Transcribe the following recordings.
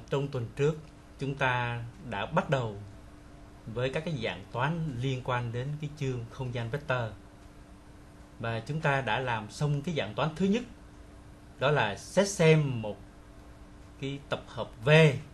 Trong tuần trước chúng ta đã bắt đầu với các cái dạng toán liên quan đến cái chương không gian vector, và chúng ta đã làm xong cái dạng toán thứ nhất, đó là xét xem một cái tập hợp V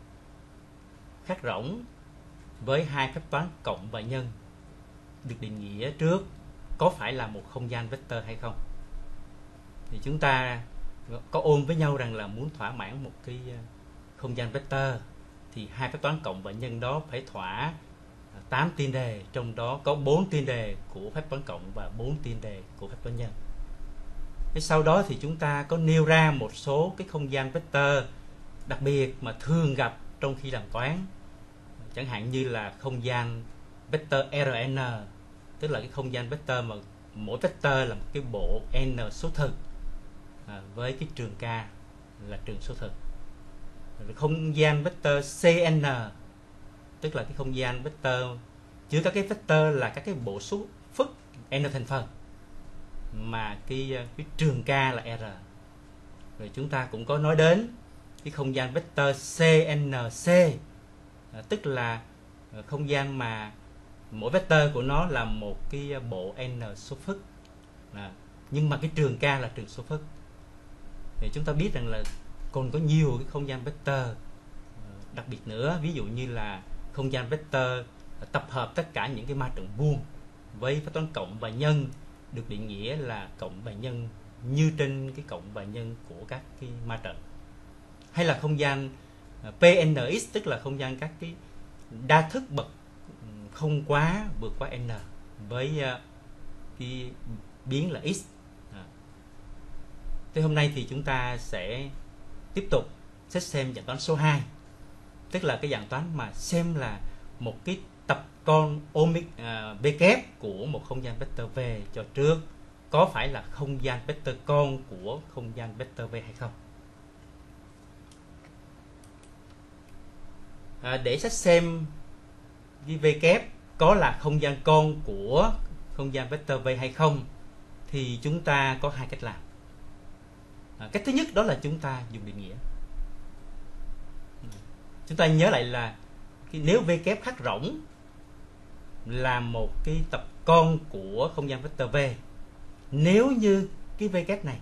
khác rỗng với hai phép toán cộng và nhân được định nghĩa trước có phải là một không gian vector hay không. Thì chúng ta có ôn với nhau rằng là muốn thỏa mãn một cái không gian vector thì hai phép toán cộng và nhân đó phải thỏa 8 tiên đề, trong đó có 4 tiên đề của phép toán cộng và 4 tiên đề của phép toán nhân. Thế sau đó thì chúng ta có nêu ra một số cái không gian vector đặc biệt mà thường gặp trong khi làm toán, chẳng hạn như là không gian vector Rn, tức là cái không gian vector mà mỗi vector là một cái bộ n số thực với cái trường k là trường số thực. Rồi không gian vector Cn, tức là cái không gian vector chứa các cái vector là các cái bộ số phức n thành phần mà cái trường k là r. Rồi chúng ta cũng có nói đến cái không gian vector CNC, tức là không gian mà mỗi vector của nó là một cái bộ n số phức, nhưng mà cái trường k là trường số phức. Thì chúng ta biết rằng là còn có nhiều cái không gian vector đặc biệt nữa, ví dụ như là không gian vector tập hợp tất cả những cái ma trận vuông với phép toán cộng và nhân được định nghĩa là cộng và nhân như trên cái cộng và nhân của các cái ma trận, hay là không gian PNX, tức là không gian các cái đa thức bậc không quá vượt qua n với cái biến là x. Thế hôm nay thì chúng ta sẽ tiếp tục xét xem dạng toán số 2, tức là cái dạng toán mà xem là một cái tập con V kép của một không gian vector V cho trước có phải là không gian vector con của không gian vector V hay không. Để xét xem cái V kép có là không gian con của không gian vector V hay không thì chúng ta có hai cách làm. Cách thứ nhất đó là chúng ta dùng định nghĩa. Chúng ta nhớ lại là nếu V kép khác rỗng là một cái tập con của không gian vector V, nếu như cái V kép này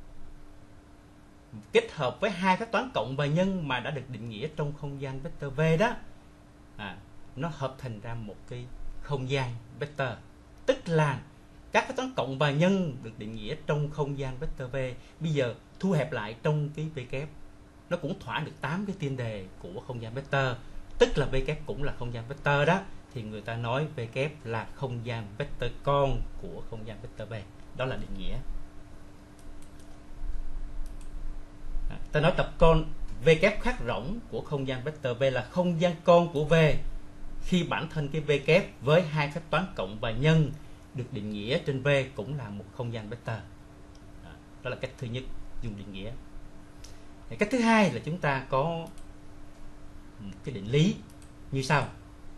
kết hợp với hai phép toán cộng và nhân mà đã được định nghĩa trong không gian vector V đó, nó hợp thành ra một cái không gian vector, tức là các phép toán cộng và nhân được định nghĩa trong không gian vector V bây giờ thu hẹp lại trong cái V kép, nó cũng thỏa được 8 cái tiên đề của không gian vector, tức là V kép cũng là không gian vector đó, thì người ta nói V kép là không gian vector con của không gian vector V. Đó là định nghĩa. Ta nói tập con V kép khác rỗng của không gian vector V là không gian con của V khi bản thân cái V kép với hai phép toán cộng và nhân được định nghĩa trên V cũng là một không gian vector. Đó là cách thứ nhất, dùng định nghĩa. Cách thứ hai là chúng ta có một cái định lý như sau.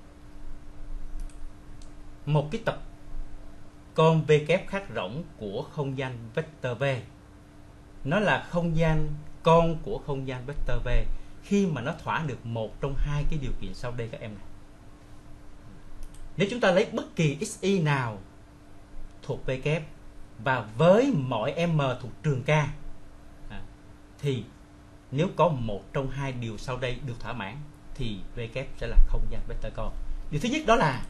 Một cái tập con V kép khác rỗng của không gian vector V, nó là không gian con của không gian vector V khi mà nó thỏa được một trong hai cái điều kiện sau đây các em này. Nếu chúng ta lấy bất kỳ xy nào thuộc V kép và với mọi m thuộc trường k, thì nếu có một trong hai điều sau đây được thỏa mãn thì V kép sẽ là không gian vector con. Điều thứ nhất đó là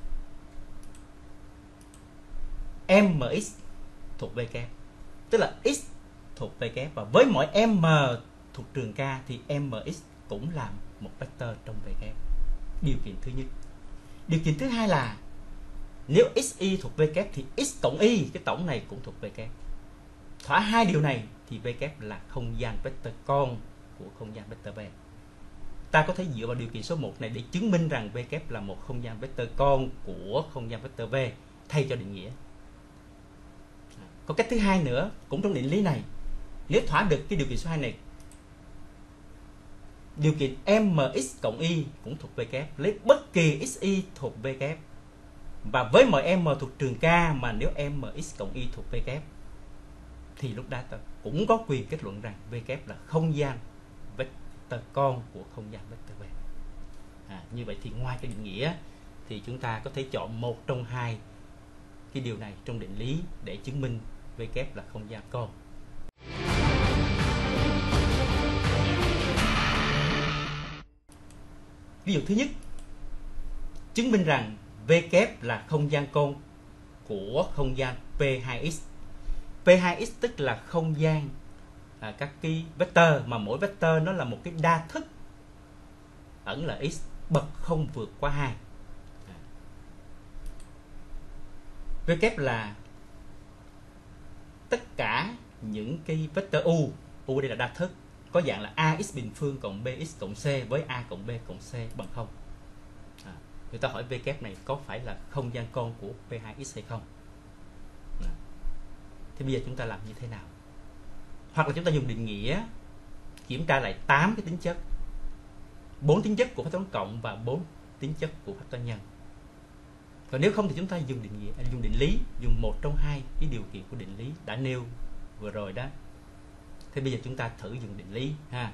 mx thuộc V kép, tức là x thuộc V kép và với mỗi m thuộc trường k thì mx cũng là một vector trong V kép. Điều kiện thứ nhất. Điều kiện thứ hai là nếu xy thuộc V kép thì x cộng y, cái tổng này cũng thuộc V kép. Thỏa hai điều này thì V kép là không gian vector con của không gian vector V. Ta có thể dựa vào điều kiện số 1 này để chứng minh rằng V kép là một không gian vector con của không gian vector V thay cho định nghĩa. Có cách thứ hai nữa, cũng trong định lý này, nếu thỏa được cái điều kiện số 2 này, điều kiện mx cộng y cũng thuộc V kép, lấy bất kỳ xy thuộc V kép và với mọi m thuộc trường k mà nếu mx cộng y thuộc V kép thì lúc đó ta cũng có quyền kết luận rằng V kép là không gian vector con của không gian vector B. Như vậy thì ngoài cái định nghĩa thì chúng ta có thể chọn một trong hai cái điều này trong định lý để chứng minh V kép là không gian con. Ví dụ thứ nhất, chứng minh rằng V kép là không gian con của không gian P2x. P2x tức là không gian các cái vector mà mỗi vector nó là một cái đa thức ẩn là x bậc không vượt qua 2. V kép là tất cả những cái vector u đây là đa thức, có dạng là ax bình phương cộng bx cộng c với a cộng b cộng c bằng 0. Người ta hỏi V kép này có phải là không gian con của P2x hay không? Thì bây giờ chúng ta làm như thế nào? Hoặc là chúng ta dùng định nghĩa kiểm tra lại 8 cái tính chất, 4 tính chất của phép toán cộng và 4 tính chất của phép toán nhân. Còn nếu không thì chúng ta dùng định lý, dùng một trong hai cái điều kiện của định lý đã nêu vừa rồi đó. Thế bây giờ chúng ta thử dùng định lý ha.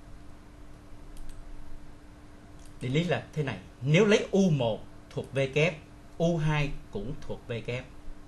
Định lý là thế này, nếu lấy U1 thuộc V kép, U2 cũng thuộc V kép.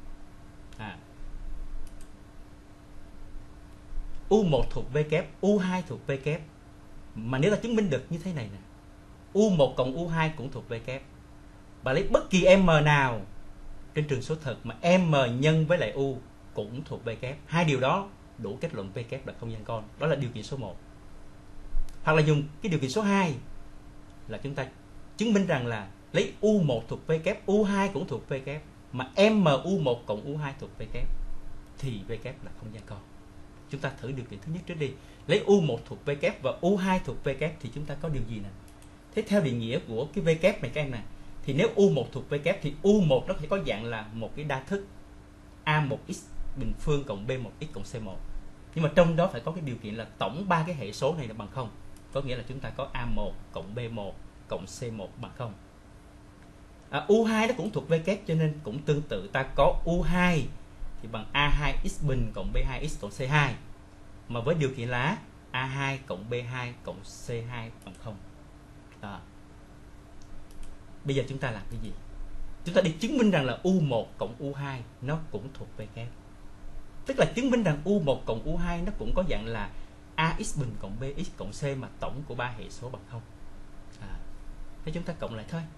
U1 thuộc V kép, U2 thuộc V kép. Mà nếu ta chứng minh được như thế này nè, U1 cộng U2 cũng thuộc V kép. Và lấy bất kỳ M nào trên trường số thực mà M nhân với lại U cũng thuộc V kép. Hai điều đó đủ kết luận V kép là không gian con. Đó là điều kiện số 1. Hoặc là dùng cái điều kiện số 2 là chúng ta chứng minh rằng là lấy U1 thuộc V kép, U2 cũng thuộc V kép, mà MU1 cộng U2 thuộc V kép thì V kép là không gian con. Chúng ta thử điều kiện thứ nhất trước đi. Lấy U1 thuộc V kép và U2 thuộc V kép thì chúng ta có điều gì nè? Thế theo định nghĩa của cái V kép này các em nè, thì nếu U1 thuộc V kép thì U1 nó phải có dạng là một cái đa thức A1x bình phương cộng B1x cộng C1. Nhưng mà trong đó phải có cái điều kiện là tổng 3 cái hệ số này là bằng 0. Có nghĩa là chúng ta có A1 cộng B1 cộng C1 bằng 0. U2 nó cũng thuộc V kép cho nên cũng tương tự, ta có U2 thì bằng A2x bình cộng B2x cộng C2. Mà với điều kiện là A2 cộng B2 cộng C2 bằng 0. Bây giờ chúng ta làm cái gì? Chúng ta đi chứng minh rằng là U1 cộng U2 nó cũng thuộc V kép. Tức là chứng minh rằng U1 cộng U2 nó cũng có dạng là AX bình cộng BX cộng C mà tổng của 3 hệ số bằng 0. Thế chúng ta cộng lại thôi.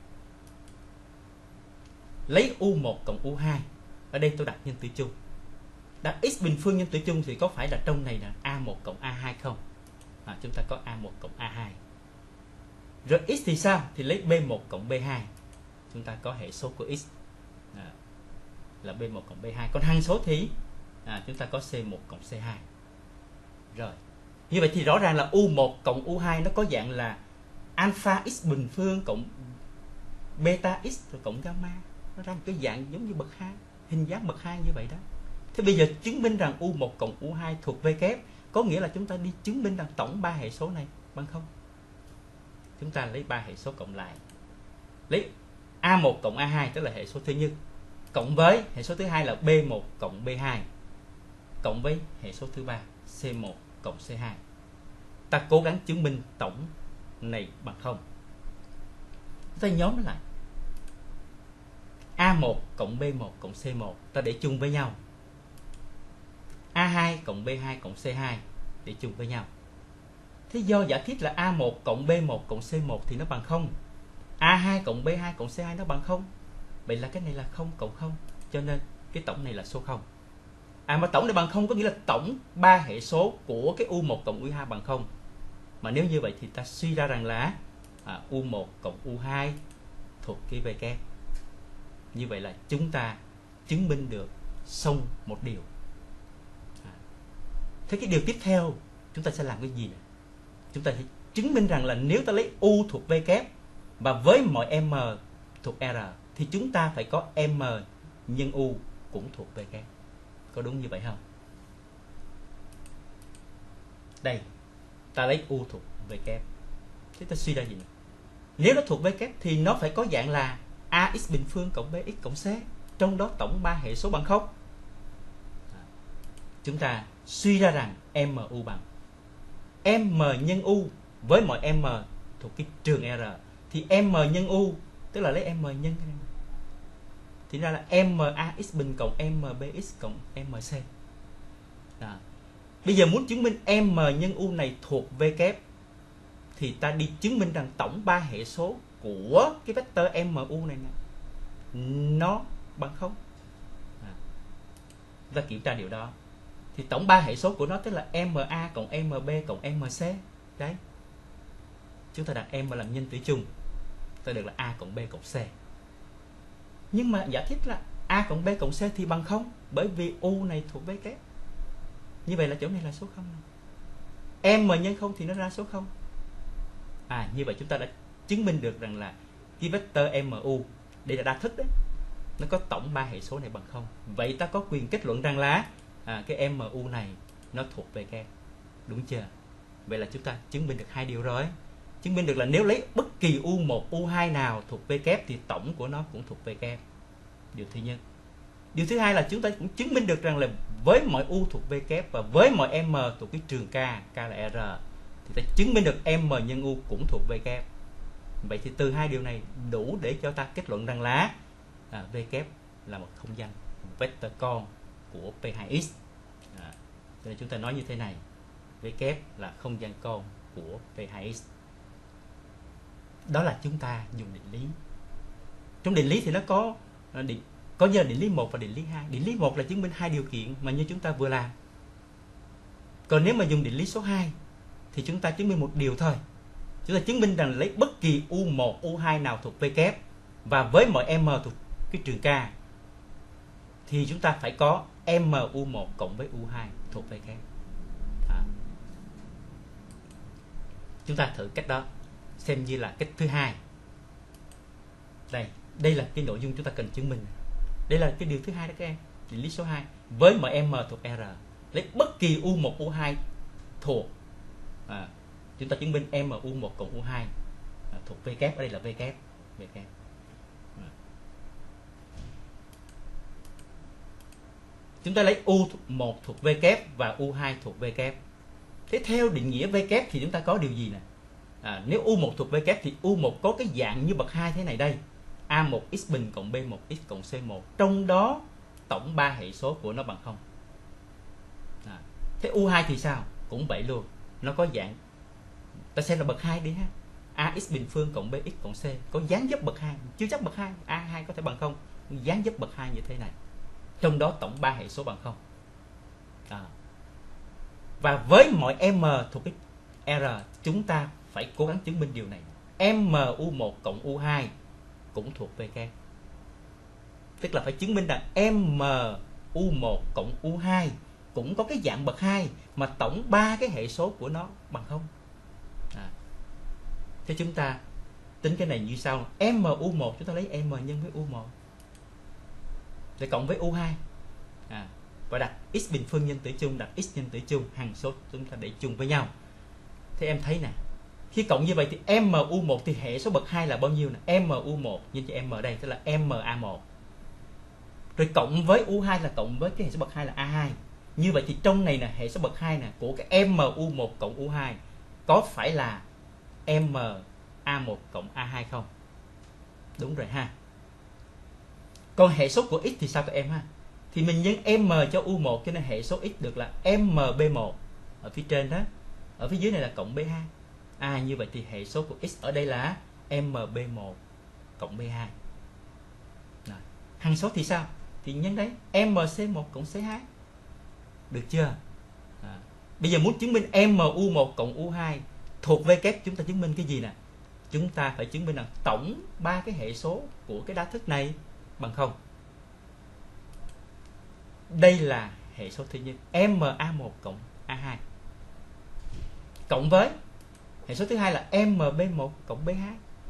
Lấy U1 cộng U2. Ở đây tôi đặt nhân tử chung. Đặt x bình phương nhân tử chung thì có phải là trong này là A1 cộng A2 không? Chúng ta có A1 cộng A2. Rồi x thì sao? Thì lấy B1 cộng B2. Chúng ta có hệ số của x là B1 cộng B2. Còn hằng số thì chúng ta có C1 cộng C2. Rồi. Như vậy thì rõ ràng là U1 cộng U2 nó có dạng là alpha x bình phương cộng beta x rồi cộng gamma. Nó ra một cái dạng giống như bậc 2, hình dáng bậc 2 như vậy đó. Thế bây giờ chứng minh rằng U1 cộng U2 thuộc V kép, có nghĩa là chúng ta đi chứng minh rằng tổng 3 hệ số này bằng 0. Chúng ta lấy 3 hệ số cộng lại. Lấy A1 cộng A2 tức là hệ số thứ nhất, cộng với hệ số thứ hai là B1 cộng B2, cộng với hệ số thứ ba C1 cộng C2. Ta cố gắng chứng minh tổng này bằng 0. Chúng ta nhóm nó lại. A1 cộng B1 cộng C1 ta để chung với nhau. A2 cộng B2 cộng C2 để chung với nhau. Thế do giả thiết là A1 cộng B1 cộng C1 thì nó bằng 0. A2 cộng B2 cộng C2 nó bằng 0. Vậy là cái này là 0 cộng 0. Cho nên cái tổng này là số 0. Mà tổng này bằng 0 có nghĩa là tổng 3 hệ số của cái U1 cộng U2 bằng 0. Mà nếu như vậy thì ta suy ra rằng là U1 cộng U2 thuộc cái V kép. Như vậy là chúng ta chứng minh được xong một điều. Thế cái điều tiếp theo chúng ta sẽ làm cái gì nè? Chúng ta sẽ chứng minh rằng là nếu ta lấy U thuộc V kép và với mọi M thuộc R thì chúng ta phải có M nhân U cũng thuộc V kép. Có đúng như vậy không? Đây, ta lấy U thuộc V kép. Thế ta suy ra gì nè? Nếu nó thuộc V kép thì nó phải có dạng là AX bình phương cộng BX cộng C, trong đó tổng 3 hệ số bằng 0. Chúng ta suy ra rằng MU bằng M nhân U với mọi m thuộc cái trường R thì m nhân u, tức là lấy m nhân cái này, thì ra là max bình cộng mbx cộng mc. Đó. Bây giờ muốn chứng minh m nhân u này thuộc v kép thì ta đi chứng minh rằng tổng 3 hệ số của cái vector mu này nè nó bằng 0. Ta kiểm tra điều đó. Thì tổng 3 hệ số của nó tức là ma cộng mb cộng mc. Đấy. Chúng ta đặt m làm nhân tử chung, ta được là a cộng b cộng c. Nhưng mà giả thiết là a cộng b cộng c thì bằng 0, bởi vì u này thuộc v kép. Như vậy là chỗ này là số 0. M nhân 0 thì nó ra số 0. Như vậy chúng ta đã chứng minh được rằng là cái vector mu, đây là đa thức đấy, nó có tổng 3 hệ số này bằng 0. Vậy ta có quyền kết luận rằng là cái mu này nó thuộc v kép. Đúng chưa? Vậy là chúng ta chứng minh được 2 điều rồi. Chứng minh được là nếu lấy bất kỳ u1, u2 nào thuộc v kép thì tổng của nó cũng thuộc v kép. Điều thứ nhất. Điều thứ hai là chúng ta cũng chứng minh được rằng là với mọi u thuộc v kép và với mọi m thuộc cái trường k là R, thì ta chứng minh được m nhân u cũng thuộc v kép. Vậy thì từ hai điều này đủ để cho ta kết luận rằng là v kép là một không danh, một vector con của P2X. Cho nên chúng ta nói như thế này: v kép là không danh con của P2X. Đó là chúng ta dùng định lý. Trong định lý thì nó có định lý 1 và định lý 2. Định lý 1 là chứng minh hai điều kiện mà như chúng ta vừa làm. Còn nếu mà dùng định lý số 2 thì chúng ta chứng minh một điều thôi. Chúng ta chứng minh rằng lấy bất kỳ u1, u2 nào thuộc v kép và với mọi m thuộc cái trường k thì chúng ta phải có mu1 cộng với u2 thuộc v kép. Chúng ta thử cách đó xem như là cách thứ hai. Đây là cái nội dung chúng ta cần chứng minh. Đây là cái điều thứ hai đó các em. Định lý số 2 với mọi m thuộc R, lấy bất kỳ u1, u2 thuộc chúng ta chứng minh mu1 cộng u2 thuộc v kép. Ở đây là v kép. Chúng ta lấy u1 thuộc v kép và u2 thuộc v kép. Thế theo định nghĩa v kép thì chúng ta có điều gì nè? Nếu u1 thuộc v kép thì u1 có cái dạng như bậc 2 thế này đây: a1x bình cộng b1x cộng c1, trong đó tổng 3 hệ số của nó bằng 0. Thế u2 thì sao? Cũng vậy luôn, nó có dạng, ta xem là bậc 2 đi ha. ax bình phương cộng bx cộng c, có dáng dấp bậc 2, chưa chắc bậc 2, a2 có thể bằng 0, dáng dấp bậc 2 như thế này, trong đó tổng 3 hệ số bằng 0. Và với mọi m thuộc cái R, chúng ta phải cố gắng chứng minh điều này: mu1 cộng u2 cũng thuộc v kép. Tức là phải chứng minh rằng mu1 cộng u2 cũng có cái dạng bậc 2 mà tổng 3 cái hệ số của nó bằng 0. Thế chúng ta tính cái này như sau: mu1 chúng ta lấy m nhân với u1 để cộng với u2 và đặt x bình phương nhân tử chung, đặt x nhân tử chung, hằng số chúng ta để chung với nhau. Thế em thấy nè, khi cộng như vậy thì mu1 thì hệ số bậc 2 là bao nhiêu nè? mu1 nhân cho m đây, tức là ma1. Rồi cộng với u2 là cộng với cái hệ số bậc 2 là a2. Như vậy thì trong này là hệ số bậc 2 nè của cái mu1 cộng u2 có phải là ma1 cộng a2 không? Đúng rồi ha. Còn hệ số của x thì sao các em ha? Thì mình nhân m cho u1 cho nên hệ số x được là mb1 ở phía trên đó. Ở phía dưới này là cộng b2. Như vậy thì hệ số của x ở đây là mb1 cộng b2. Rồi. Hằng số thì sao? Thì nhân đấy mc1 cộng c2. Được chưa? Bây giờ muốn chứng minh mu1 cộng u2 thuộc v kép, chúng ta chứng minh cái gì nè? Chúng ta phải chứng minh là tổng 3 cái hệ số của cái đa thức này bằng 0. Đây là hệ số thứ nhất, ma1 cộng a2, cộng với hệ số thứ hai là mb1 cộng b2.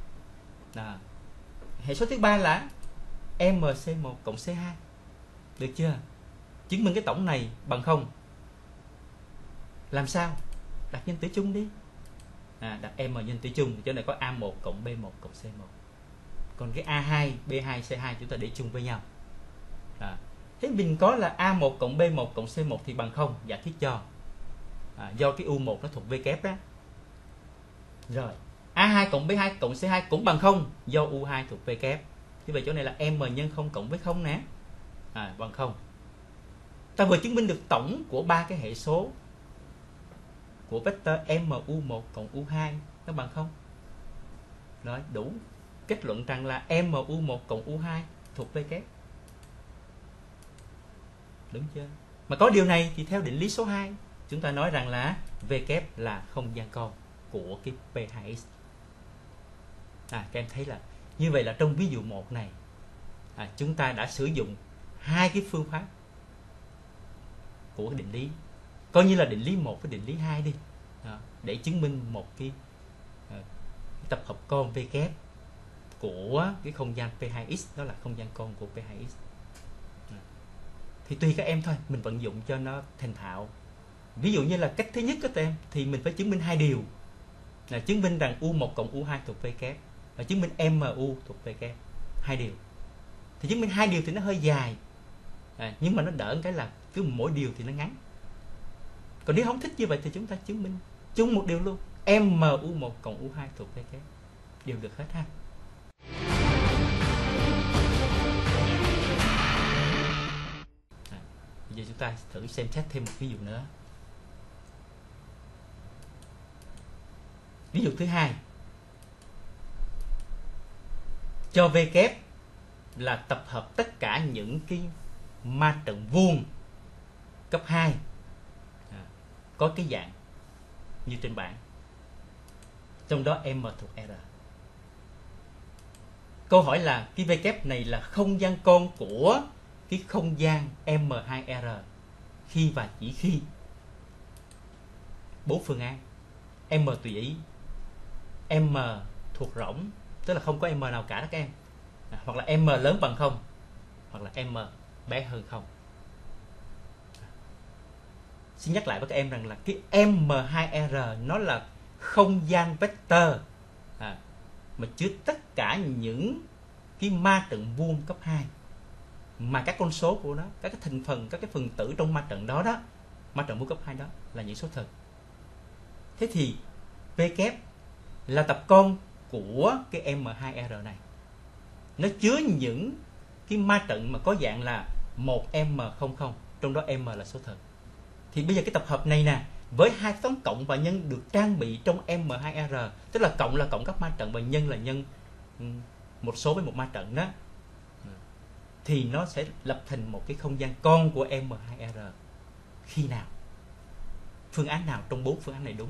Hệ số thứ ba là mc1 cộng c2. Được chưa? Chứng minh cái tổng này bằng 0. Làm sao? Đặt nhân tử chung đi. Đặt m nhân tử chung, chỗ này có a1 cộng b1 cộng c1. Còn cái a2, b2, c2 chúng ta để chung với nhau. Thế mình có là a1 cộng b1 cộng c1 thì bằng 0, giả thiết cho do cái u1 nó thuộc v kép đó. Rồi, A2 cộng B2 cộng C2 cũng bằng 0 do U2 thuộc V kép. Như vậy chỗ này là M nhân 0 cộng với 0 nè. Bằng 0. Ta vừa chứng minh được tổng của ba cái hệ số của vector MU1 cộng U2 nó bằng 0. Rồi, đủ kết luận rằng là MU1 cộng U2 thuộc V kép. Đúng chưa? Mà có điều này thì theo định lý số 2, chúng ta nói rằng là V kép là không gian con của cái P2X. Các em thấy là như vậy là trong ví dụ 1 này chúng ta đã sử dụng hai cái phương pháp của cái định lý, coi như là định lý 1 với định lý 2 đi, để chứng minh một cái tập hợp con V kép của cái không gian P2X, đó là không gian con của P2X. Thì tùy các em thôi, mình vận dụng cho nó thành thạo. Ví dụ như là cách thứ nhất các em thì mình phải chứng minh hai điều, là chứng minh rằng U1 cộng U2 thuộc V kép và chứng minh MU thuộc V kép. Hai điều. Thì chứng minh hai điều thì nó hơi dài, nhưng mà nó đỡ cái là cứ mỗi điều thì nó ngắn. Còn nếu không thích như vậy thì chúng ta chứng minh chung một điều luôn, MU1 cộng U2 thuộc V kép, đều được hết ha. Bây giờ chúng ta thử xem xét thêm một ví dụ nữa. Ví dụ thứ hai, cho V kép là tập hợp tất cả những cái ma trận vuông cấp 2 có cái dạng như trên bảng, trong đó M thuộc R. Câu hỏi là cái V kép này là không gian con của cái không gian M2R khi và chỉ khi 4 phương án: M tùy ý, M thuộc rỗng, tức là không có M nào cả đó các em, hoặc là M lớn bằng 0, hoặc là M bé hơn 0. Xin nhắc lại với các em rằng là cái M2R nó là không gian vector mà chứa tất cả những cái ma trận vuông cấp 2, mà các con số của nó, các cái thành phần, các cái phần tử trong ma trận đó đó, ma trận vuông cấp 2 đó là những số thực. Thế thì V kép là tập con của cái M2R này, nó chứa những cái ma trận mà có dạng là 1M00, trong đó M là số thực. Thì bây giờ cái tập hợp này nè, với hai toán cộng và nhân được trang bị trong M2R, tức là cộng các ma trận và nhân là nhân một số với một ma trận đó, thì nó sẽ lập thành một cái không gian con của M2R khi nào, phương án nào trong 4 phương án này đúng.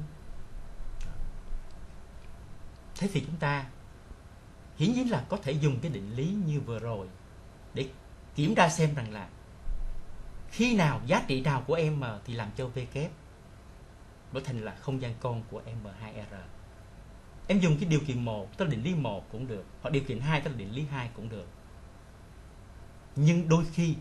Thế thì chúng ta hiển nhiên là có thể dùng cái định lý như vừa rồi để kiểm tra xem rằng là khi nào, giá trị nào của M thì làm cho V kép đổi thành là không gian con của M2R. Em dùng cái điều kiện 1, tức là định lý 1 cũng được, hoặc điều kiện 2, tức là định lý 2 cũng được. Nhưng đôi khi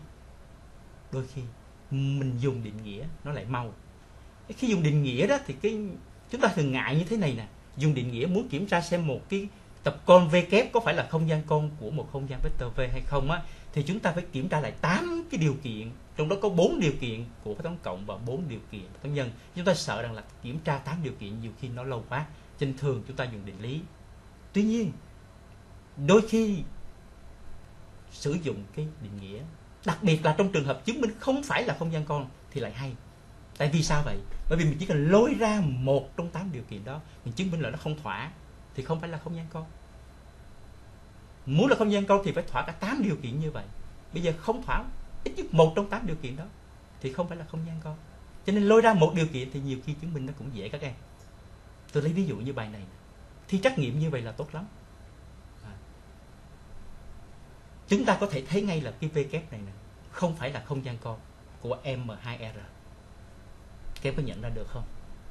mình dùng định nghĩa nó lại mau. Khi dùng định nghĩa đó thì chúng ta thường ngại như thế này nè, dùng định nghĩa muốn kiểm tra xem một cái tập con V kép có phải là không gian con của một không gian vector V hay không á, thì chúng ta phải kiểm tra lại 8 cái điều kiện, trong đó có 4 điều kiện của toán cộng và 4 điều kiện của toán nhân. Chúng ta sợ rằng là kiểm tra 8 điều kiện nhiều khi nó lâu quá, cho nên thường chúng ta dùng định lý. Tuy nhiên đôi khi sử dụng cái định nghĩa, đặc biệt là trong trường hợp chứng minh không phải là không gian con thì lại hay. Tại vì sao vậy? Bởi vì mình chỉ cần lôi ra một trong 8 điều kiện đó, mình chứng minh là nó không thỏa thì không phải là không gian con. Muốn là không gian con thì phải thỏa cả 8 điều kiện như vậy. Bây giờ không thỏa ít nhất một trong 8 điều kiện đó thì không phải là không gian con. Cho nên lôi ra một điều kiện thì nhiều khi chứng minh nó cũng dễ các em. Tôi lấy ví dụ như bài này, thi trắc nghiệm như vậy là tốt lắm. Chúng ta có thể thấy ngay là cái V kép này nè không phải là không gian con của M2R. Các em có nhận ra được không?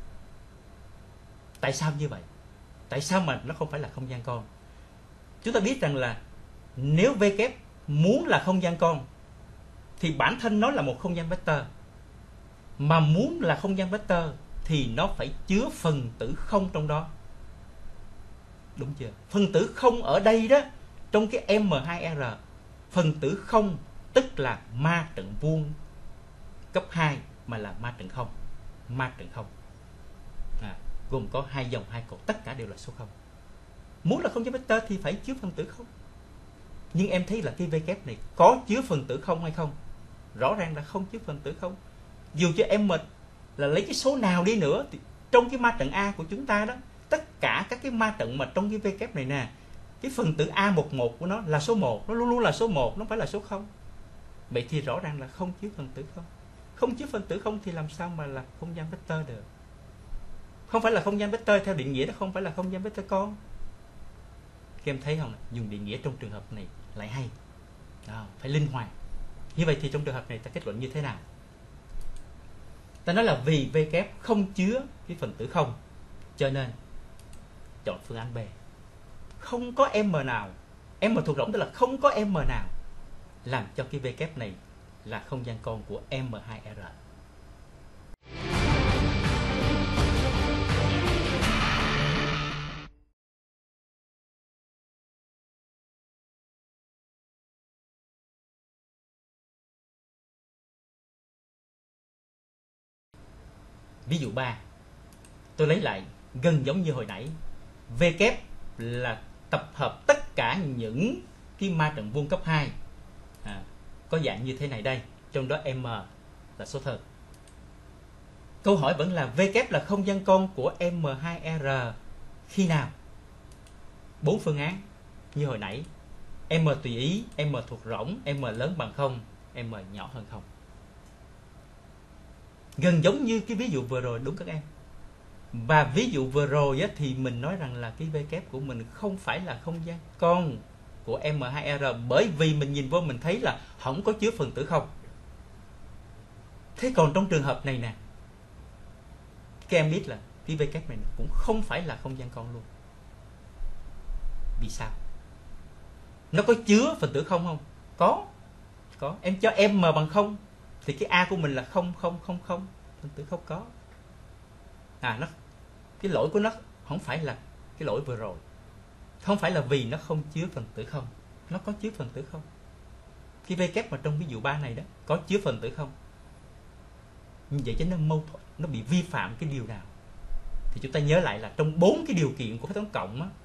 Tại sao như vậy? Tại sao mà nó không phải là không gian con? Chúng ta biết rằng là nếu V kép muốn là không gian con thì bản thân nó là một không gian vector. Mà muốn là không gian vector thì nó phải chứa phần tử không trong đó. Đúng chưa? Phần tử không ở đây đó, trong cái M2R, phần tử không tức là ma trận vuông cấp 2 mà là ma trận không. Ma trận không gồm có hai dòng hai cột, tất cả đều là số 0. Muốn là không gian vector thì phải chứa phần tử không. Nhưng em thấy là cái V kép này có chứa phần tử không hay không? Rõ ràng là không chứa phần tử không. Dù cho em là lấy cái số nào đi nữa thì trong cái ma trận A của chúng ta đó, tất cả các cái ma trận mà trong cái V kép này nè, cái phần tử A11 của nó là số 1, nó luôn luôn là số 1, nó không phải là số 0. Vậy thì rõ ràng là không chứa phần tử không. Không chứa phần tử không thì làm sao mà là không gian vector được? Không phải là không gian vector theo định nghĩa, nó không phải là không gian vector con. Các em thấy không? Dùng định nghĩa trong trường hợp này lại hay. Phải linh hoạt. Như vậy thì trong trường hợp này ta kết luận như thế nào? Ta nói là vì V kép không chứa cái phần tử không, cho nên chọn phương án B. Không có M nào, M thuộc rỗng tức là không có M nào làm cho cái V kép này là không gian con của M2R. Ví dụ 3, tôi lấy lại gần giống như hồi nãy. V kép là tập hợp tất cả những cái ma trận vuông cấp 2 có dạng như thế này đây, trong đó M là số thật. Câu hỏi vẫn là V kép là không gian con của M2R khi nào? 4 phương án như hồi nãy: M tùy ý, M thuộc rỗng, M lớn bằng 0, M nhỏ hơn 0. Gần giống như cái ví dụ vừa rồi đúng các em. Và ví dụ vừa rồi á, thì mình nói rằng là cái V kép của mình không phải là không gian con của M2R, bởi vì mình nhìn vô mình thấy là không có chứa phần tử không. Thế còn trong trường hợp này nè, các em biết là cái V kép này cũng không phải là không gian con luôn. Vì sao? Nó có chứa phần tử không không? Có. Em cho M bằng 0 thì cái A của mình là 0, 0, 0, 0. Phần tử không có. Cái lỗi của nó không phải là cái lỗi vừa rồi. Không phải là vì nó không chứa phần tử không. Nó có chứa phần tử không. Cái V kép mà trong ví dụ 3 này đó có chứa phần tử không. Như vậy cho nó mâu thuẫn, nó bị vi phạm cái điều nào? Thì chúng ta nhớ lại là trong 4 cái điều kiện của phép toán cộng á,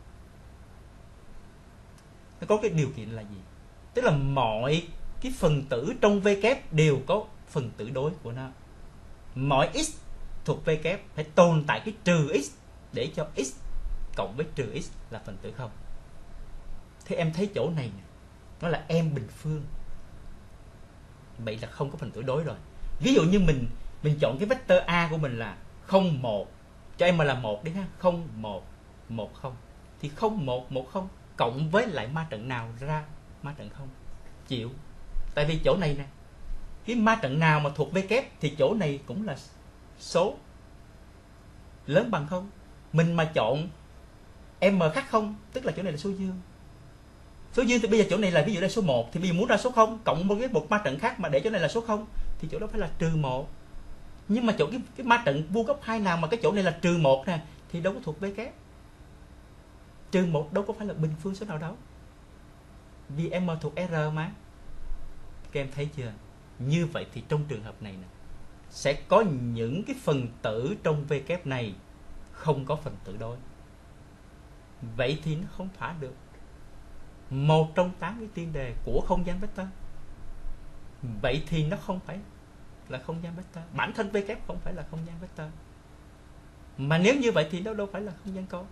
nó có cái điều kiện là gì? Tức là mọi cái phần tử trong V kép đều có phần tử đối của nó. Mọi x thuộc V kép phải tồn tại cái trừ x để cho x cộng với trừ x là phần tử không. Thế em thấy chỗ này nó là M bình phương. Vậy là không có phần tử đối rồi. Ví dụ như mình chọn cái vector A của mình là 0, 1, cho M là 1 đi ha, 0, 1, 1, 0. Thì 0, 1, 1, 0 cộng với lại ma trận nào ra ma trận không? Chịu. Tại vì chỗ này nè, cái ma trận nào mà thuộc V kép thì chỗ này cũng là số lớn bằng 0. Mình mà chọn M khác 0, tức là chỗ này là số dương. Số dương thì bây giờ chỗ này là ví dụ đây số 1, thì bây giờ muốn ra số 0 cộng với một ma trận khác mà để chỗ này là số 0 thì chỗ đó phải là trừ 1. Nhưng mà chỗ cái ma trận vuông góc 2 nào mà cái chỗ này là trừ 1 nè thì đâu có thuộc V kép. Trừ 1 đâu có phải là bình phương số nào đâu. Vì M thuộc R mà. Các em thấy chưa? Như vậy thì trong trường hợp này nè, sẽ có những cái phần tử trong V kép này không có phần tử đối. Vậy thì nó không thỏa được một trong 8 cái tiên đề của không gian vector. Vậy thì nó không phải là không gian vector. Bản thân V kép không phải là không gian vector. Mà nếu như vậy thì nó đâu phải là không gian con.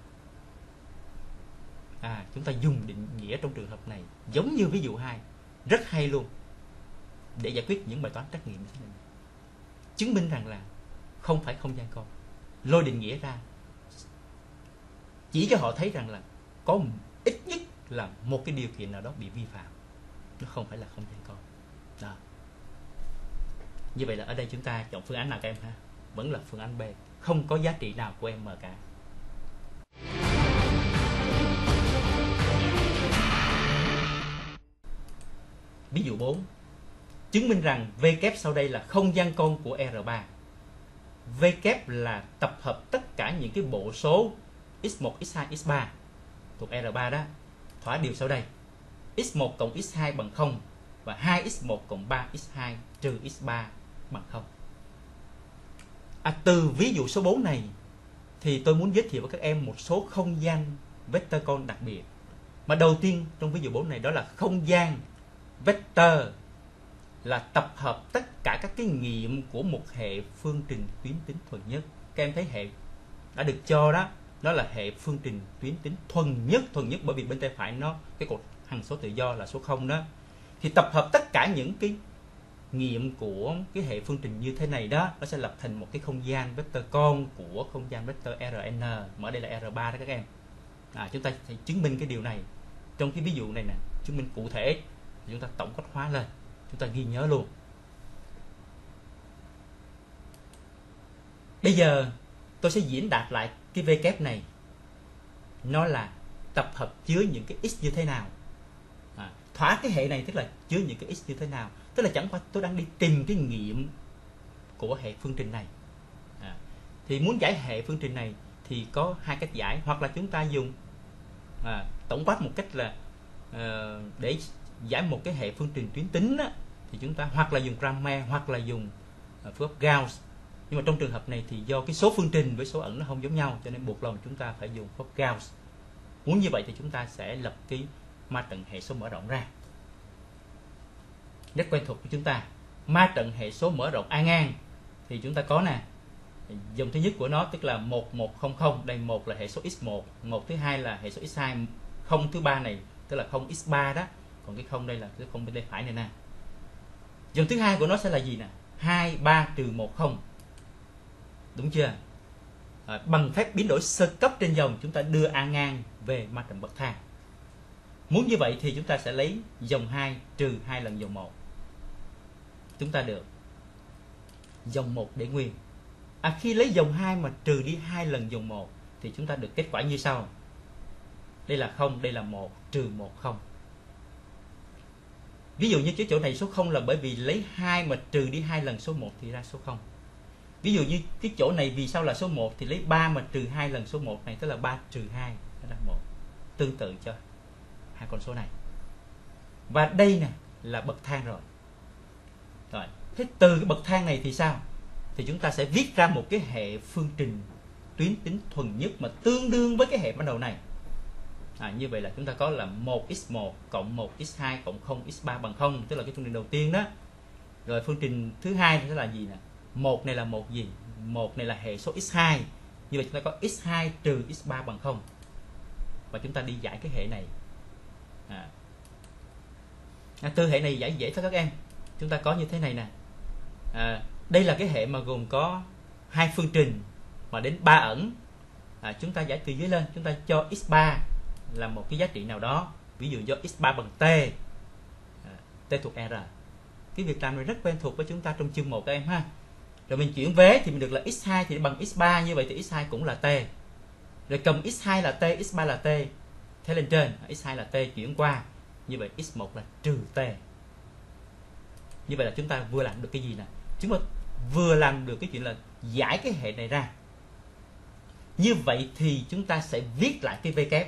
Chúng ta dùng định nghĩa trong trường hợp này giống như ví dụ 2, rất hay luôn, để giải quyết những bài toán trắc nghiệm như thế này. Chứng minh rằng là không phải không gian con. Lôi định nghĩa ra, chỉ cho họ thấy rằng là có ít nhất là một cái điều kiện nào đó bị vi phạm, nó không phải là không gian con đó. Như vậy là ở đây chúng ta chọn phương án nào các em ha? Vẫn là phương án B, không có giá trị nào của M cả. Ví dụ 4, chứng minh rằng V kép sau đây là không gian con của R3. V kép là tập hợp tất cả những cái bộ số x1, x2, x3 thuộc R3 đó, thỏa điều sau đây: x1 cộng x2 bằng 0 và 2x1 cộng 3x2 trừ x3 bằng 0. Từ ví dụ số 4 này thì tôi muốn giới thiệu với các em một số không gian vector con đặc biệt. Mà đầu tiên trong ví dụ 4 này đó là không gian vector là tập hợp tất cả các cái nghiệm của một hệ phương trình tuyến tính thuần nhất. Các em thấy hệ đã được cho đó, nó là hệ phương trình tuyến tính thuần nhất bởi vì bên tay phải nó cái cột hằng số tự do là số 0 đó. Thì tập hợp tất cả những cái nghiệm của cái hệ phương trình như thế này đó, nó sẽ lập thành một cái không gian vector con của không gian vector Rn, mà ở đây là R3 đó các em. Chúng ta sẽ chứng minh cái điều này trong cái ví dụ này nè, chứng minh cụ thể. Chúng ta tổng quát hóa lên, chúng ta ghi nhớ luôn. Bây giờ tôi sẽ diễn đạt lại cái V kép này, nó là tập hợp chứa những cái x như thế nào. Thỏa cái hệ này tức là chứa những cái x như thế nào, tức là chẳng qua tôi đang đi tìm cái nghiệm của hệ phương trình này. Thì muốn giải hệ phương trình này thì có hai cách giải, hoặc là chúng ta dùng tổng quát một cách là để giải một cái hệ phương trình tuyến tính á, thì chúng ta hoặc là dùng Cramer hoặc là dùng phương pháp Gauss. Nhưng mà trong trường hợp này thì do cái số phương trình với số ẩn nó không giống nhau, cho nên buộc lòng chúng ta phải dùng phương pháp Gauss. Muốn như vậy thì chúng ta sẽ lập cái ma trận hệ số mở rộng ra. Rất quen thuộc của chúng ta. Ma trận hệ số mở rộng A ngang thì chúng ta có nè, dòng thứ nhất của nó tức là 1100, đây 1 là hệ số x1, 1 thứ hai là hệ số x2, 0 thứ ba này tức là 0x3 đó, còn cái 0 đây là cái 0 bên tay phải này nè. Dòng thứ hai của nó sẽ là gì nè? 2, 3 trừ 1, 0. Đúng chưa? Bằng phép biến đổi sơ cấp trên dòng, chúng ta đưa A ngang về ma trận bậc thang. Muốn như vậy thì chúng ta sẽ lấy dòng 2 trừ 2 lần dòng 1. Chúng ta được dòng 1 để nguyên. Khi lấy dòng 2 mà trừ đi 2 lần dòng 1 thì chúng ta được kết quả như sau. Đây là 0, đây là 1, trừ 1, 0. Ví dụ như cái chỗ này số 0 là bởi vì lấy 2 mà trừ đi 2 lần số 1 thì ra số 0. Ví dụ như cái chỗ này vì sao là số 1 thì lấy 3 mà trừ 2 lần số 1 này tức là 3 trừ 2 nó ra 1. Tương tự cho hai con số này. Và đây nè là bậc thang rồi. Thế từ cái bậc thang này thì sao? Thì chúng ta sẽ viết ra một cái hệ phương trình tuyến tính thuần nhất mà tương đương với cái hệ ban đầu này. Như vậy là chúng ta có là 1x1 cộng 1x2 cộng 0x3 bằng 0, tức là cái phương trình đầu tiên đó. Rồi phương trình thứ hai sẽ là gì nè? 1 này là một gì? 1 này là hệ số x2. Như vậy chúng ta có x2 trừ x3 bằng 0. Và chúng ta đi giải cái hệ này. Từ hệ này giải dễ thôi các em. Chúng ta có như thế này nè. Đây là cái hệ mà gồm có hai phương trình mà đến 3 ẩn. Chúng ta giải từ dưới lên, chúng ta cho x3 là một cái giá trị nào đó, ví dụ do x3 bằng t, t thuộc R. Cái việc làm này rất quen thuộc với chúng ta trong chương 1 các em ha. Rồi mình chuyển vế thì mình được là x2 thì bằng x3, như vậy thì x2 cũng là t. Rồi cầm x2 là t, x3 là t, thế lên trên, x2 là t chuyển qua, như vậy x1 là trừ t. Như vậy là chúng ta vừa làm được cái gì nè? Chúng ta vừa làm được cái chuyện là giải cái hệ này ra. Như vậy thì chúng ta sẽ viết lại cái V kép.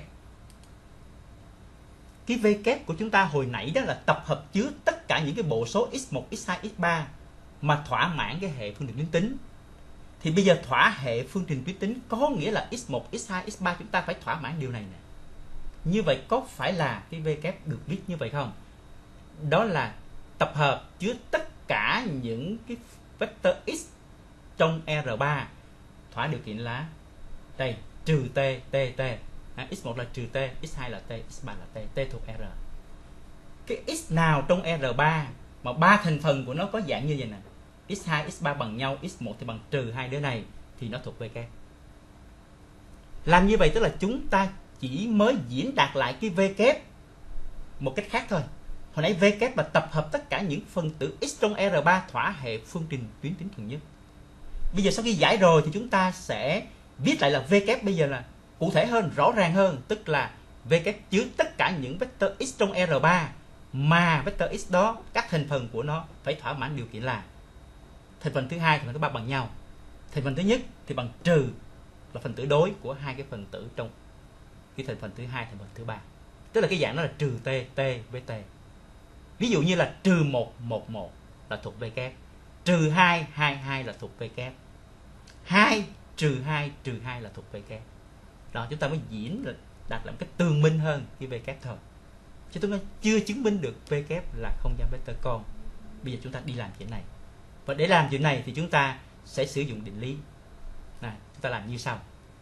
Cái V kép của chúng ta hồi nãy đó là tập hợp chứa tất cả những cái bộ số x1, x2, x3 mà thỏa mãn cái hệ phương trình tuyến tính. Thì bây giờ thỏa hệ phương trình tuyến tính có nghĩa là x1, x2, x3 chúng ta phải thỏa mãn điều này nè. Như vậy có phải là cái V kép được viết như vậy không? Đó là tập hợp chứa tất cả những cái vector x trong R3 thỏa điều kiện là đây, trừ t, t, t. X1 là trừ t, x2 là t, x3 là t, t thuộc R. Cái x nào trong R3 mà ba thành phần của nó có dạng như vậy nè, x2, x3 bằng nhau, x1 thì bằng trừ hai đứa này thì nó thuộc V kép. Làm như vậy tức là chúng ta chỉ mới diễn đạt lại cái V kép một cách khác thôi. Hồi nãy V kép là tập hợp tất cả những phần tử x trong R3 thỏa hệ phương trình tuyến tính thuần nhất. Bây giờ sau khi giải rồi thì chúng ta sẽ viết lại là V kép bây giờ là cụ thể hơn, rõ ràng hơn, tức là V kép chứa tất cả những vector x trong R3 mà vector x đó các thành phần của nó phải thỏa mãn điều kiện là thành phần thứ hai, thành phần thứ ba bằng nhau, thành phần thứ nhất thì bằng trừ là phần tử đối của hai cái phần tử trong cái thành phần thứ hai, thành phần thứ ba. Tức là cái dạng đó là trừ t, t với t. Ví dụ như là trừ 1, 1, 1 là thuộc V kép, trừ 2, 2, 2 là thuộc V kép, 2 trừ 2 là thuộc V kép. Đó, chúng ta mới đặt làm cái tường minh hơn cái V kép thôi, chứ chúng ta chưa chứng minh được V kép là không gian vector con. Bây giờ chúng ta đi làm chuyện này, và để làm chuyện này thì chúng ta sẽ sử dụng định lý này. Chúng ta làm như sau.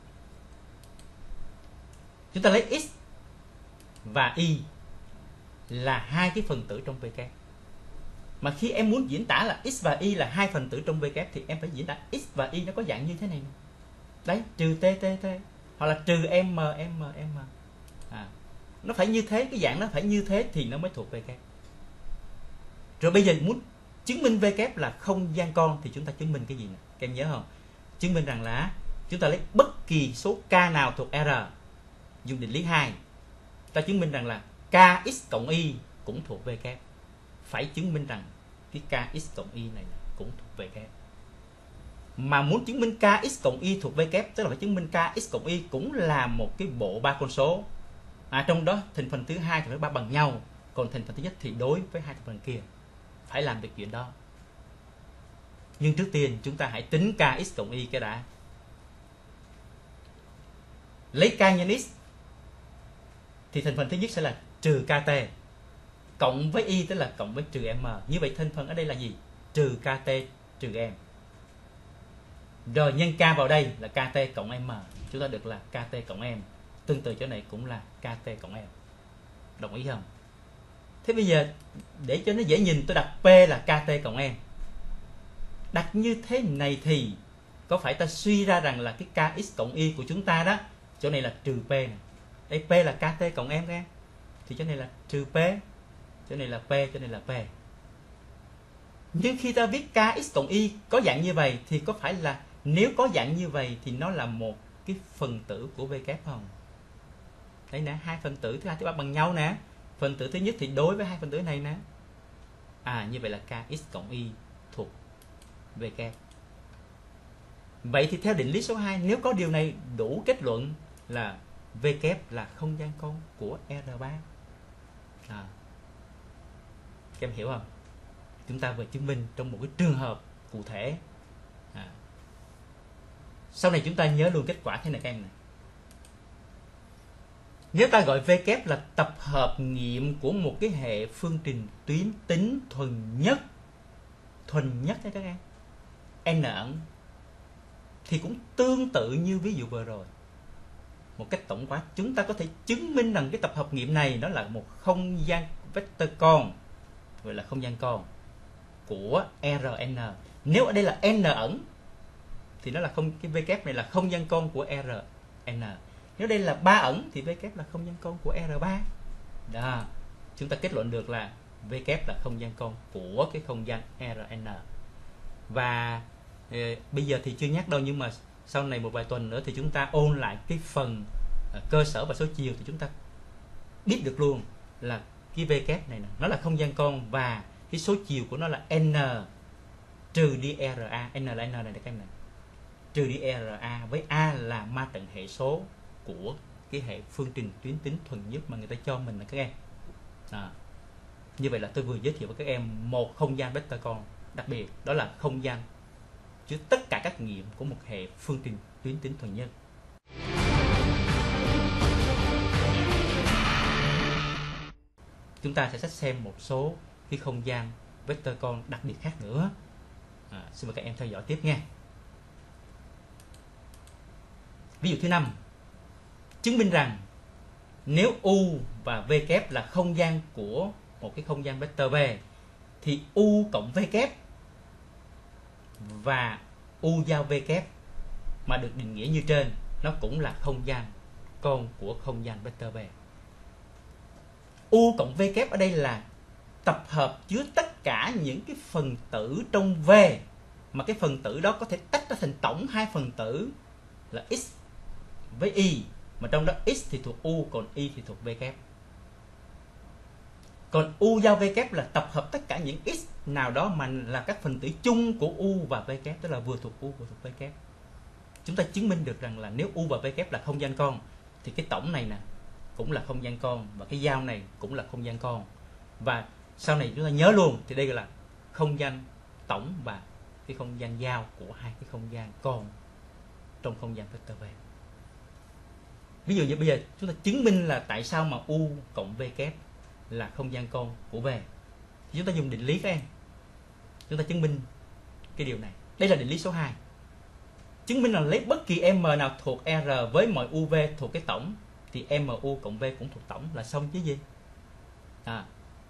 Chúng ta lấy x và y là hai cái phần tử trong V kép. Mà khi em muốn diễn tả là x và y là hai phần tử trong V kép thì em phải diễn tả x và y nó có dạng như thế này. Đấy, trừ t t t hoặc là trừ m m m. Nó phải như thế, cái dạng nó phải như thế thì nó mới thuộc V kép. Rồi bây giờ muốn chứng minh V kép là không gian con thì chúng ta chứng minh cái gì nè? Các em nhớ không? Chứng minh rằng là chúng ta lấy bất kỳ số k nào thuộc R, dùng định lý 2. Ta chứng minh rằng là kx cộng y cũng thuộc V kép. Phải chứng minh rằng cái kx cộng y này cũng thuộc V kép. Mà muốn chứng minh kx cộng y thuộc V kép, tức là phải chứng minh kx cộng y cũng là một cái bộ ba con số. Trong đó thành phần thứ hai thì phải ba bằng nhau, còn thành phần thứ nhất thì đối với hai thành phần kia. Phải làm được chuyện đó. Nhưng trước tiên chúng ta hãy tính kx cộng y cái đã. Lấy k nhân x thì thành phần thứ nhất sẽ là trừ kt, cộng với y tức là cộng với trừ m. Như vậy thành phần ở đây là gì? Trừ kt trừ m. Rồi nhân k vào đây là kt cộng m. Chúng ta được là kt cộng m. Tương tự chỗ này cũng là kt cộng m. Đồng ý không? Thế bây giờ để cho nó dễ nhìn, tôi đặt p là kt cộng m. Đặt như thế này thì có phải ta suy ra rằng là cái kx cộng y của chúng ta đó, chỗ này là trừ p này. Đây p là kt cộng m các em. Thì chỗ này là trừ p, chỗ này là p, chỗ này là p. Nhưng khi ta viết kx cộng y có dạng như vậy thì có phải là nếu có dạng như vậy thì nó là một cái phần tử của V kép không? Đây nè, hai phần tử thứ hai thứ ba bằng nhau nè. Phần tử thứ nhất thì đối với hai phần tử này nè. Như vậy là kx cộng y thuộc V kép. Vậy thì theo định lý số 2, nếu có điều này đủ kết luận là V kép là không gian con của R3. Các em hiểu không? Chúng ta vừa chứng minh trong một cái trường hợp cụ thể. Sau này chúng ta nhớ luôn kết quả thế này các em này. Nếu ta gọi V kép là tập hợp nghiệm của một cái hệ phương trình tuyến tính thuần nhất đấy các em, n ẩn, thì cũng tương tự như ví dụ vừa rồi. Một cách tổng quát, chúng ta có thể chứng minh rằng cái tập hợp nghiệm này nó là một không gian vector con, gọi là không gian con của Rn. Nếu ở đây là n ẩn thì nó là không, cái V kép này là không gian con của Rn. Nếu đây là 3 ẩn thì V kép là không gian con của R3. Đó, chúng ta kết luận được là V kép là không gian con của cái không gian Rn. Và bây giờ thì chưa nhắc đâu, nhưng mà sau này một vài tuần nữa thì chúng ta ôn lại cái phần cơ sở và số chiều thì chúng ta biết được luôn là cái V kép này nó là không gian con và cái số chiều của nó là n trừ đi ra. N là n này các em này, trừ đi ra với a là ma trận hệ số của cái hệ phương trình tuyến tính thuần nhất mà người ta cho mình là các em. Như vậy là tôi vừa giới thiệu với các em một không gian vector con đặc biệt, đó là không gian chứa tất cả các nghiệm của một hệ phương trình tuyến tính thuần nhất. Chúng ta sẽ xem một số cái không gian vector con đặc biệt khác nữa. Xin mời các em theo dõi tiếp nha. Ví dụ thứ 5, chứng minh rằng nếu U và V kép là không gian của một cái không gian vector V thì U cộng V kép và U giao V kép mà được định nghĩa như trên nó cũng là không gian con của không gian vector V. U cộng V kép ở đây là tập hợp chứa tất cả những cái phần tử trong V, mà cái phần tử đó có thể tách ra thành tổng hai phần tử là x với y, mà trong đó x thì thuộc U còn y thì thuộc V kép. Còn U giao V kép là tập hợp tất cả những x nào đó mà là các phần tử chung của U và V kép, tức là vừa thuộc U vừa thuộc V kép. Chúng ta chứng minh được rằng là nếu U và V kép là không gian con thì cái tổng này nè cũng là không gian con, và cái giao này cũng là không gian con. Và sau này chúng ta nhớ luôn thì đây là không gian tổng và cái không gian giao của hai cái không gian con trong không gian vector V. Ví dụ như bây giờ chúng ta chứng minh là tại sao mà U cộng V kép là không gian con của V. Thì chúng ta dùng định lý các em. Chúng ta chứng minh cái điều này. Đây là định lý số 2. Chứng minh là lấy bất kỳ M nào thuộc R với mọi UV thuộc cái tổng thì MU cộng V cũng thuộc tổng là xong chứ gì. Các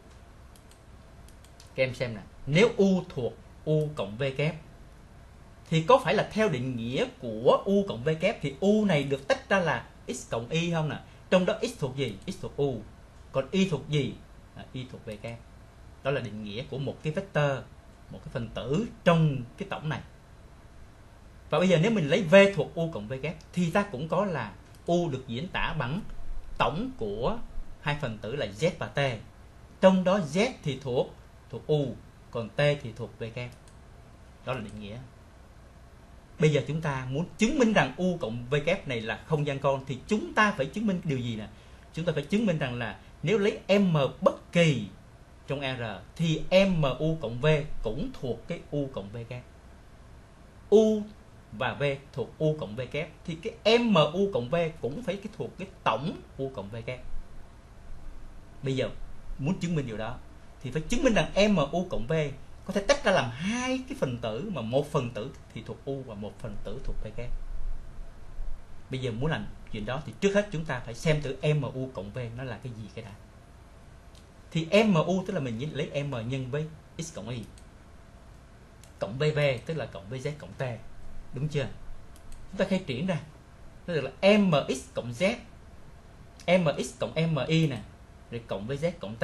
em xem nè, nếu U thuộc U cộng V kép thì có phải là theo định nghĩa của U cộng V kép thì U này được tách ra là X cộng Y không nè? Trong đó X thuộc gì? X thuộc U. Còn Y thuộc gì? Y thuộc V kép. Đó là định nghĩa của một cái vector, một cái phần tử trong cái tổng này. Và bây giờ nếu mình lấy V thuộc U cộng V kép thì ta cũng có là U được diễn tả bằng tổng của hai phần tử là Z và T. Trong đó Z thì thuộc U, còn T thì thuộc V kép. Đó là định nghĩa. Bây giờ chúng ta muốn chứng minh rằng U cộng V kép này là không gian con thì chúng ta phải chứng minh điều gì nè? Chúng ta phải chứng minh rằng là nếu lấy M bất kỳ trong R thì MU cộng V cũng thuộc cái U cộng V kép. U và V thuộc U cộng V kép thì cái MU cộng V cũng phải thuộc cái tổng U cộng V kép. Bây giờ muốn chứng minh điều đó thì phải chứng minh rằng MU cộng V có thể tách ra làm hai cái phần tử, mà một phần tử thì thuộc U và một phần tử thuộc V kép. Bây giờ muốn làm chuyện đó thì trước hết chúng ta phải xem thử MU cộng V nó là cái gì cái đã. Thì MU tức là mình lấy M nhân với X cộng Y, cộng VV tức là cộng với Z cộng T, đúng chưa? Chúng ta khai triển ra tức là MX cộng Z, MX cộng MY nè, rồi cộng với Z cộng T.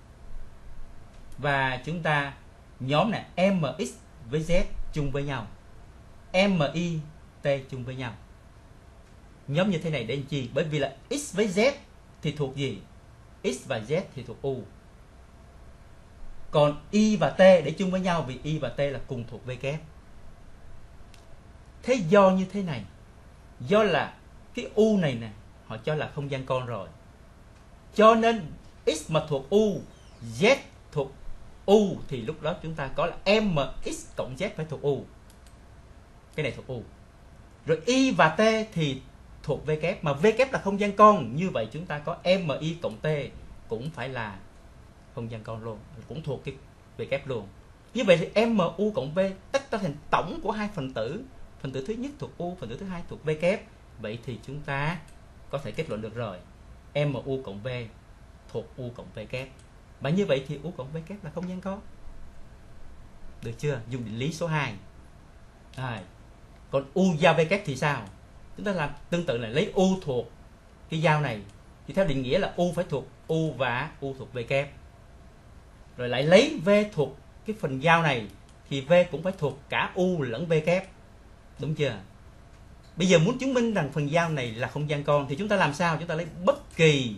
Và chúng ta nhóm nè, MX với Z chung với nhau, MY T chung với nhau. Nhóm như thế này để làm chi? Bởi vì là X với Z thì thuộc gì? X và Z thì thuộc U. Còn Y và T để chung với nhau vì Y và T là cùng thuộc V kép. Thế do như thế này, do là cái U này nè, họ cho là không gian con rồi, cho nên X mà thuộc U, Z thuộc U thì lúc đó chúng ta có là MX cộng Z phải thuộc U. Cái này thuộc U. Rồi Y và T thì thuộc V kép, mà V kép là không gian con, như vậy chúng ta có MY cộng T cũng phải là không gian con luôn, cũng thuộc cái V kép luôn. Như vậy thì MU cộng V tách ra thành tổng của hai phần tử thứ nhất thuộc U, phần tử thứ hai thuộc V kép. Vậy thì chúng ta có thể kết luận được rồi, MU cộng V thuộc U cộng V kép. Và như vậy thì U cộng V kép là không gian con. Được chưa? Dùng định lý số 2. Còn U giao V kép thì sao? Chúng ta làm tương tự là lấy U thuộc cái giao này thì theo định nghĩa là U phải thuộc U và U thuộc V kép. Rồi lại lấy V thuộc cái phần giao này thì V cũng phải thuộc cả U lẫn V kép. Đúng chưa? Bây giờ muốn chứng minh rằng phần giao này là không gian con thì chúng ta làm sao? Chúng ta lấy bất kỳ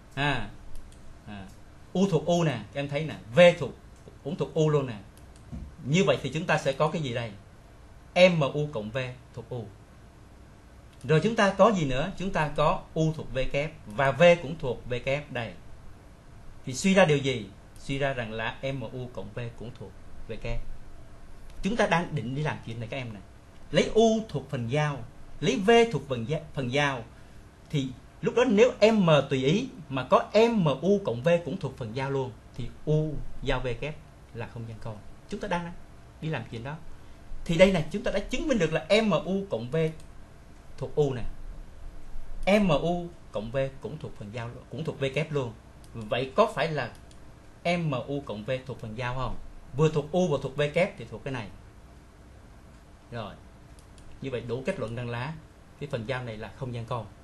U thuộc U nè, các em thấy nè, V cũng thuộc U luôn nè. Như vậy thì chúng ta sẽ có cái gì đây? MU cộng V thuộc U. Rồi chúng ta có gì nữa? Chúng ta có U thuộc V kép và V cũng thuộc V kép đây. Thì suy ra điều gì? Suy ra rằng là MU cộng V cũng thuộc V kép. Chúng ta đang định đi làm chuyện này các em này. Lấy U thuộc phần giao, lấy V thuộc phần giao thì lúc đó nếu M tùy ý mà có MU cộng V cũng thuộc phần giao luôn thì U giao V kép là không gian con. Chúng ta đang đi làm chuyện đó. Thì đây này, chúng ta đã chứng minh được là MU cộng V thuộc U nè, MU cộng V cũng thuộc phần giao, cũng thuộc V kép luôn. Vậy có phải là MU cộng V thuộc phần giao không? Vừa thuộc U và thuộc V kép thì thuộc cái này. Rồi, như vậy đủ kết luận rằng là cái phần giao này là không gian con.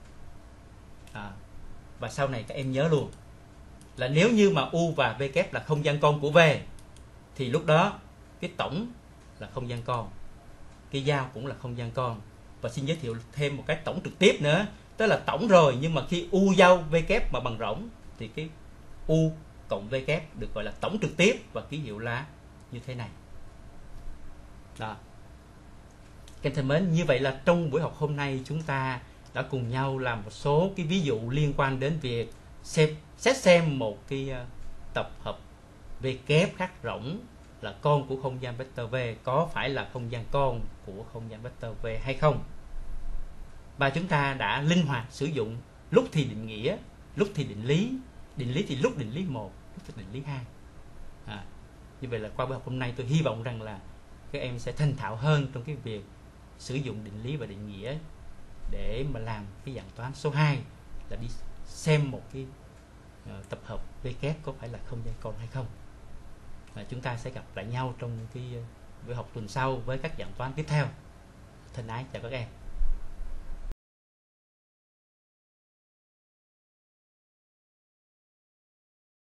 Và sau này các em nhớ luôn là nếu như mà U và V kép là không gian con của V thì lúc đó cái tổng là không gian con, cái giao cũng là không gian con. Và xin giới thiệu thêm một cái tổng trực tiếp nữa, tức là tổng rồi nhưng mà khi U giao V kép mà bằng rỗng thì cái U cộng V kép được gọi là tổng trực tiếp và ký hiệu là như thế này. Đó. Các em thân mến, như vậy là trong buổi học hôm nay chúng ta đã cùng nhau làm một số cái ví dụ liên quan đến việc xét xem một cái tập hợp V kép khác rỗng là con của không gian vector V có phải là không gian con của không gian vector V hay không. Và chúng ta đã linh hoạt sử dụng lúc thì định nghĩa, lúc thì định lý thì lúc định lý 1, lúc thì định lý 2. Như vậy là qua bài học hôm nay tôi hy vọng rằng là các em sẽ thành thạo hơn trong cái việc sử dụng định lý và định nghĩa để mà làm cái dạng toán số 2 là đi xem một cái tập hợp V kép có phải là không giai con hay không. Chúng ta sẽ gặp lại nhau trong cái buổi học tuần sau với các dạng toán tiếp theo. Thân ái chào các em.